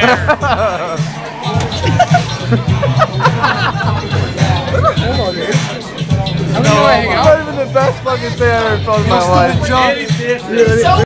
Not even the best fucking thing I ever felt in my life.